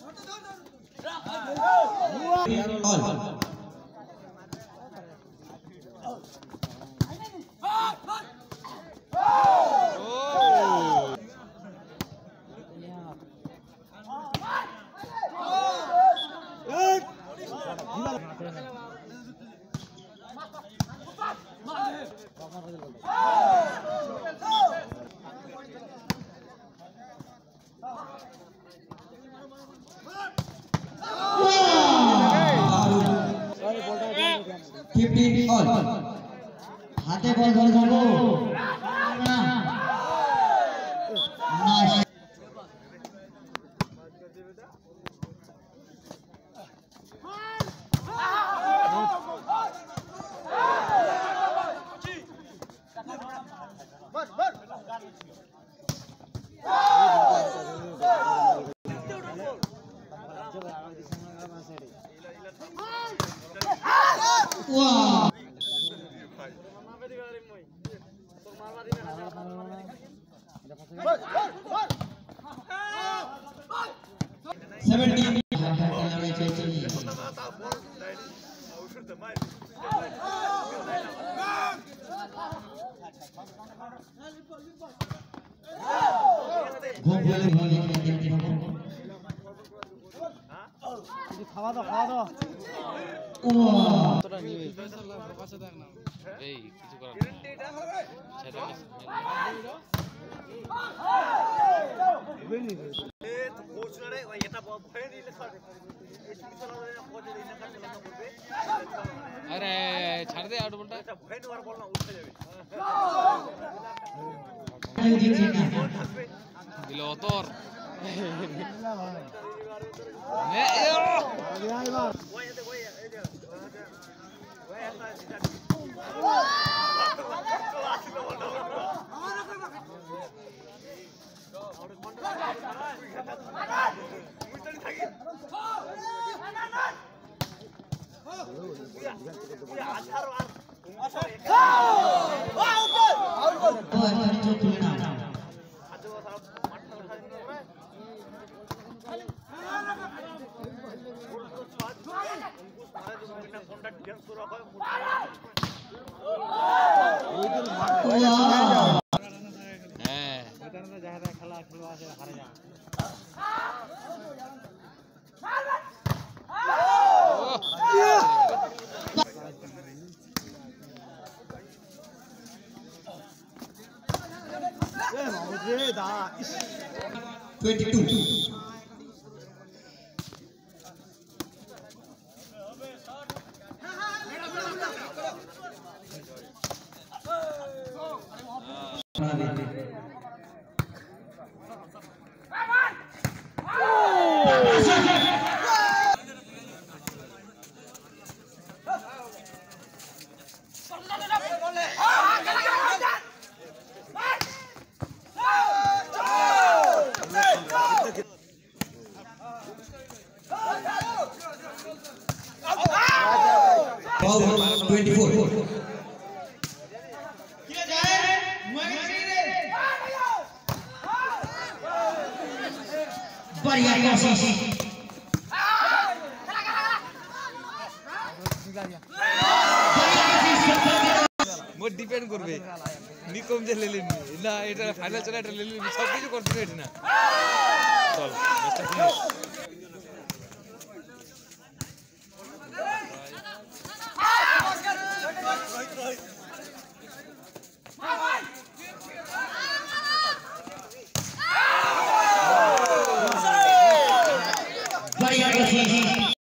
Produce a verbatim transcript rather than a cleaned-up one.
fifteen all हाथे ball धर जाओ नाइस Wow. Seventeen. খাওয়া দাও খাওয়া দাও তোরা নিয়ে ফয়সাল্লাহ প্রকাশে দেখ না এই কিছু করার না সেটা বেনি এ তো কোচ রে ওই এটা ভয় দিলে ছাড়ে এই তুমি চলা রে কোচ রে না কাটে না করবে আরে ছাড় দে আউট বলটা এটা ভয় নেওয়ার বল না উঠে যাবে দিল অতর নে ওই এতে ওই এই যে ওই এটা এটা twenty-two. twenty-four. बढ़िया कोशिश वो डिपेंड करबे निकम जे ले लेनी ना এটা ফাইনাল চলে এটা ले लेनी सब কিছু করতে এটা না চল